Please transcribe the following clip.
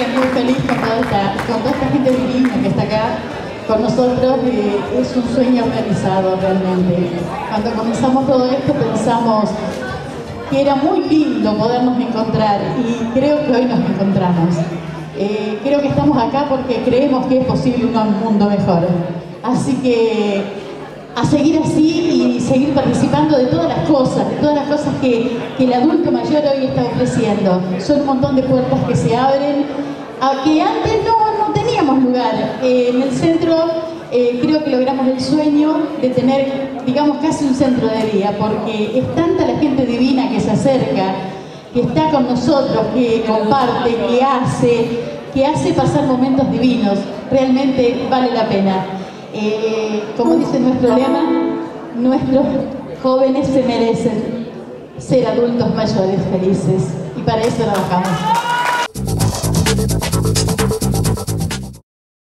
que muy feliz con toda esta gente divina que está acá con nosotros. Es un sueño realizado realmente. Cuando comenzamos todo esto pensamos que era muy lindo podernos encontrar y creo que hoy nos encontramos. Creo que estamos acá porque creemos que es posible un mundo mejor. Así que a seguir así y seguir participando de todas las cosas que el adulto mayor hoy está ofreciendo. Son un montón de puertas que se abren, a que antes no teníamos lugar. En el centro creo que logramos el sueño de tener, digamos, casi un centro de día, porque es tanta la gente divina que se acerca, que está con nosotros, que comparte, que hace pasar momentos divinos. Realmente vale la pena. Como dice nuestro lema, nuestros jóvenes se merecen ser adultos mayores felices y para eso trabajamos.